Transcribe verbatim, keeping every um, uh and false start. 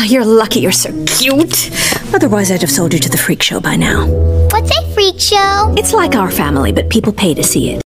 you're lucky you're so cute. Otherwise, I'd have sold you to the freak show by now. What's a freak show? It's like our family, but people pay to see it.